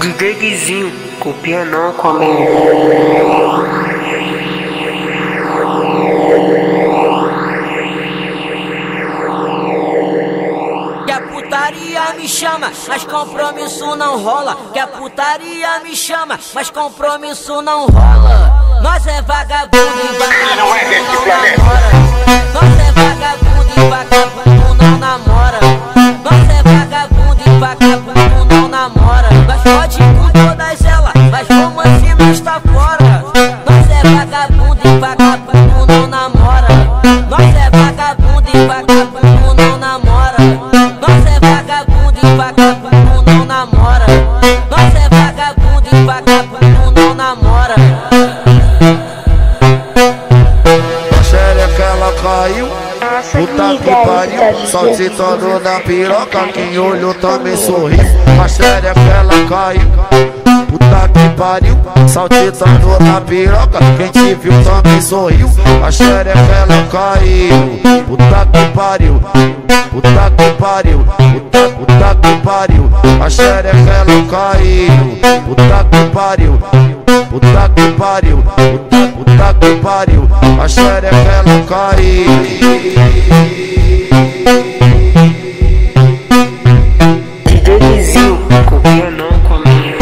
DJ Guizinho, copia não, comigo. Que a putaria me chama, mas compromisso não rola. Que a putaria me chama, mas compromisso não rola. Nós é vagabundo e vagabundo não namora. Nós é vagabundo e vagabundo não namora. Nós é vagabundo e vagabundo não namora. Nós pode com todas elas, mas como assim nós tá fora? Nós é vagabundo e vagabundo não namora. Nós é vagabundo e vagabundo não namora. Nós é vagabundo e vagabundo não namora. Nós é vagabundo e vagabundo não namora. A xereca ela caiu, puta que pariu, saltitando na piroca, quem olhou também sorriu. A xereca ela caiu, puta que pariu, saltitando na piroca, quem te viu também sorriu. A xereca ela caiu, puta que pariu, puta que pariu, puta que pariu. A xereca ela caiu, puta que pariu, puta que pariu, puta que pariu. A xereca ela caiu. DJ Guizinho, copia não, comigo.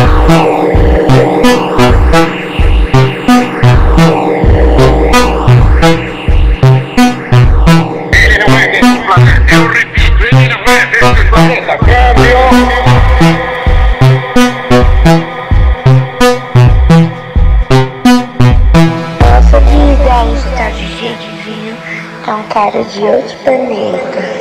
Ele não é desse planeta, eu repito, ele não é desse planeta. Câmbio! Nossa vida está de jeito divino, é um cara de outro planeta.